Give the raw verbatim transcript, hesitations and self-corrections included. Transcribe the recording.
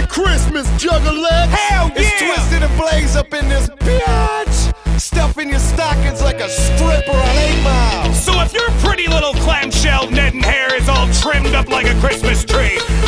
Christmas, Juggalette. Hell yeah! It's Twisted and Blaze up in this bitch. Stuffing your stockings like a stripper on eight mile. So if your pretty little clamshell Ned and hair is all trimmed up like a Christmas tree,